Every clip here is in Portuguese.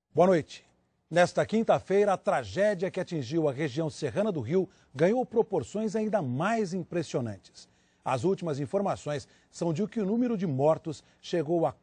Boa noite. Nesta quinta-feira, a tragédia que atingiu a região serrana do Rio ganhou proporções ainda mais impressionantes. As últimas informações são de que o número de mortos chegou a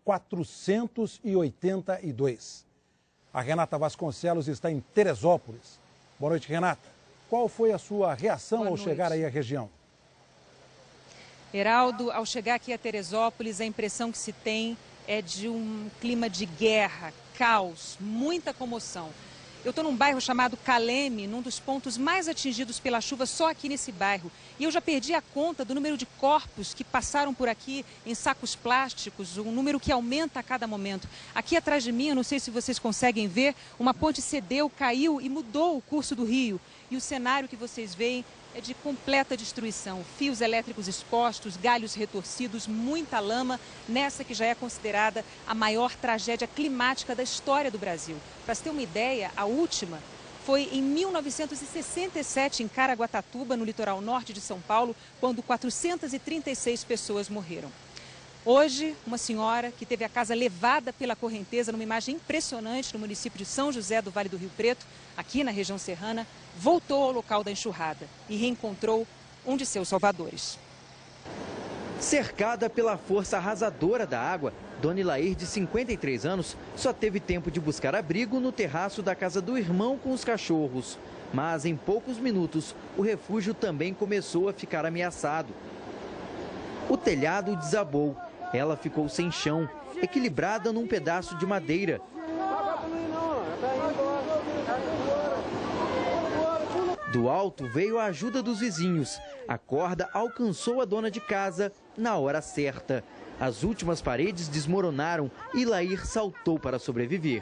482. A Renata Vasconcelos está em Teresópolis. Boa noite, Renata. Qual foi a sua reação ao chegar aí à região? Heraldo, ao chegar aqui a Teresópolis, a impressão que se tem é de um clima de guerra, caos, muita comoção. Eu estou num bairro chamado Caleme, num dos pontos mais atingidos pela chuva, só aqui nesse bairro. E eu já perdi a conta do número de corpos que passaram por aqui em sacos plásticos, um número que aumenta a cada momento. Aqui atrás de mim, eu não sei se vocês conseguem ver, uma ponte cedeu, caiu e mudou o curso do rio. E o cenário que vocês veem é de completa destruição. Fios elétricos expostos, galhos retorcidos, muita lama, nessa que já é considerada a maior tragédia climática da história do Brasil. Para se ter uma ideia, a última foi em 1967, em Caraguatatuba, no litoral norte de São Paulo, quando 436 pessoas morreram. Hoje, uma senhora que teve a casa levada pela correnteza, numa imagem impressionante no município de São José do Vale do Rio Preto, aqui na região serrana, voltou ao local da enxurrada e reencontrou um de seus salvadores. Cercada pela força arrasadora da água, Dona Ilair, de 53 anos, só teve tempo de buscar abrigo no terraço da casa do irmão com os cachorros. Mas em poucos minutos, o refúgio também começou a ficar ameaçado. O telhado desabou. Ela ficou sem chão, equilibrada num pedaço de madeira. Do alto veio a ajuda dos vizinhos. A corda alcançou a dona de casa na hora certa. As últimas paredes desmoronaram e Ilair saltou para sobreviver.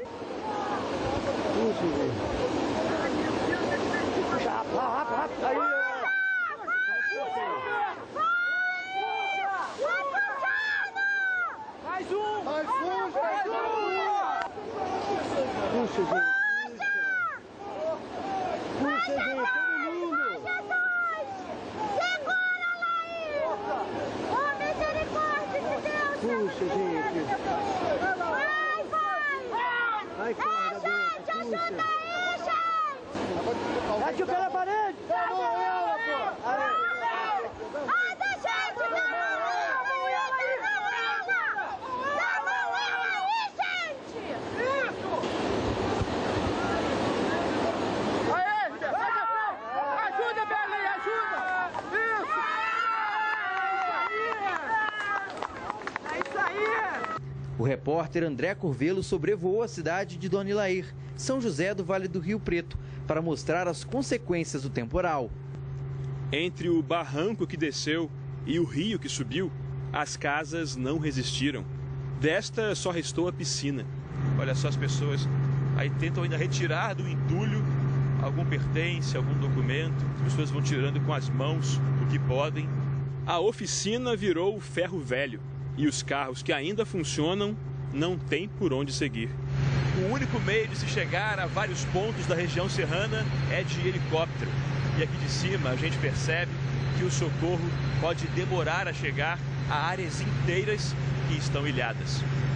O repórter André Curvelo sobrevoou a cidade de Dona Ilair, São José do Vale do Rio Preto, para mostrar as consequências do temporal. Entre o barranco que desceu e o rio que subiu, as casas não resistiram. Desta só restou a piscina. Olha só, as pessoas aí tentam ainda retirar do entulho algum pertence, algum documento. As pessoas vão tirando com as mãos o que podem. A oficina virou ferro velho. E os carros que ainda funcionam não têm por onde seguir. O único meio de se chegar a vários pontos da região serrana é de helicóptero. E aqui de cima a gente percebe que o socorro pode demorar a chegar a áreas inteiras que estão ilhadas.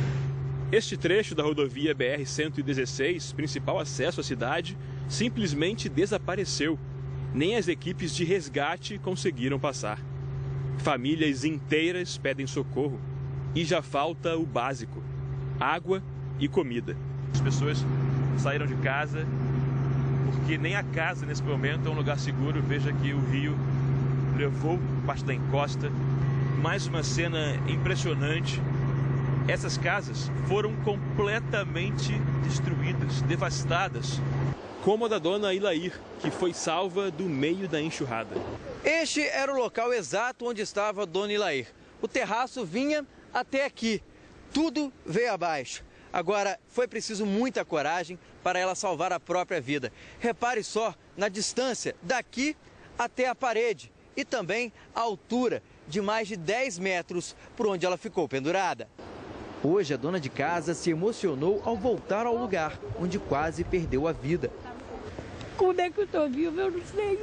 Este trecho da rodovia BR-116, principal acesso à cidade, simplesmente desapareceu. Nem as equipes de resgate conseguiram passar. Famílias inteiras pedem socorro e já falta o básico: água e comida. As pessoas saíram de casa porque nem a casa nesse momento é um lugar seguro. Veja que o rio levou parte da encosta. Mais uma cena impressionante. Essas casas foram completamente destruídas, devastadas, como a da dona Ilair, que foi salva do meio da enxurrada. Este era o local exato onde estava a Dona Ilair. O terraço vinha até aqui. Tudo veio abaixo. Agora, foi preciso muita coragem para ela salvar a própria vida. Repare só na distância daqui até a parede e também a altura de mais de 10 metros por onde ela ficou pendurada. Hoje, a dona de casa se emocionou ao voltar ao lugar onde quase perdeu a vida. Como é que eu estou viva, eu não sei.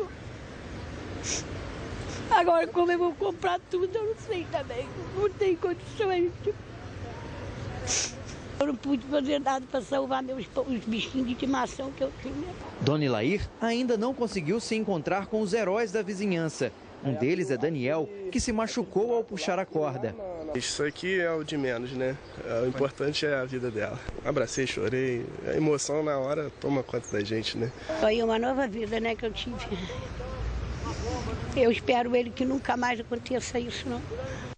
Agora, como eu vou comprar tudo, eu não sei também. Não tem condições. Eu não pude fazer nada para salvar os bichinhos de estimação que eu tinha. Dona Ilair ainda não conseguiu se encontrar com os heróis da vizinhança. Um deles é Daniel, que se machucou ao puxar a corda. Isso aqui é o de menos, né? O importante é a vida dela. Abracei, chorei. A emoção na hora toma conta da gente, né? Foi uma nova vida, né, que eu tive. Eu espero ele que nunca mais aconteça isso, não.